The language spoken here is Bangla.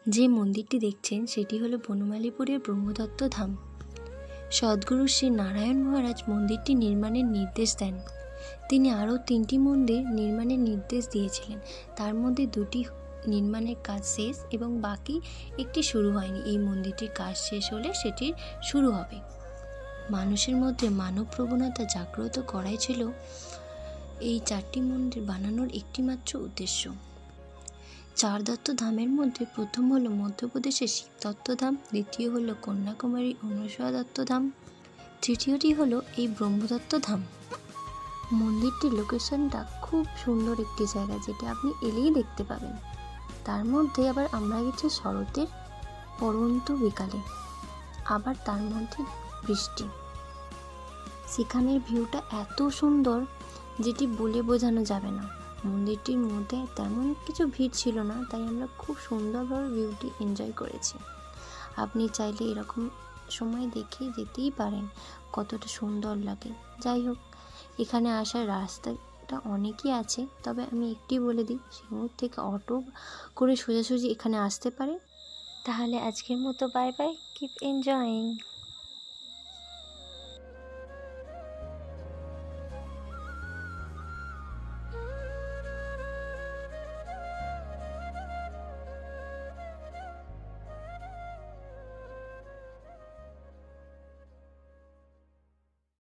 যে মন্দিরটি দেখছেন সেটি হলো বনমালীপুরের ব্রহ্মদত্ত ধাম। সদ্গুরু শ্রী নারায়ণ মহারাজ মন্দিরটি নির্মাণের নির্দেশ দেন। তিনি আরও 3টি মন্দির নির্মাণের নির্দেশ দিয়েছিলেন, তার মধ্যে 2টি নির্মাণের কাজ শেষ এবং বাকি একটি শুরু হয়নি। এই মন্দিরটির কাজ শেষ হলে সেটির শুরু হবে। মানুষের মধ্যে মানব প্রবণতা জাগ্রত করাই ছিল এই 4টি মন্দির বানানোর একটিমাত্র উদ্দেশ্য। 4 দত্ত ধামের মধ্যে প্রথম হলো মধ্যপ্রদেশের শিব দত্ত ধাম, দ্বিতীয় হলো কন্যাকুমারী অনুসয়া দত্ত ধাম, তৃতীয়টি হলো এই ব্রহ্মদত্ত ধাম। মন্দিরটির লোকেশনটা খুব সুন্দর একটি জায়গা, যেটা আপনি এলেই দেখতে পাবেন। তার মধ্যে আবার আমরা গেছি শরতের পরন্ত বিকালে, আবার তার মধ্যে বৃষ্টি। সেখানের ভিউটা এত সুন্দর যেটি বলে বোঝানো যাবে না। মন্দিরটির মধ্যে তেমন কিছু ভিড় ছিল না, তাই আমরা খুব সুন্দরভাবে ভিউটি এনজয় করেছি। আপনি চাইলে এরকম সময় দেখে যেতেই পারেন, কতটা সুন্দর লাগে। যাই হোক, এখানে আসার রাস্তাটা অনেকই আছে, তবে আমি একটি বলে দিই, সিঙ্গুর থেকে অটো করে সোজাসুজি এখানে আসতে পারে। তাহলে আজকের মতো বাই বাই, কিপ এনজয়িং।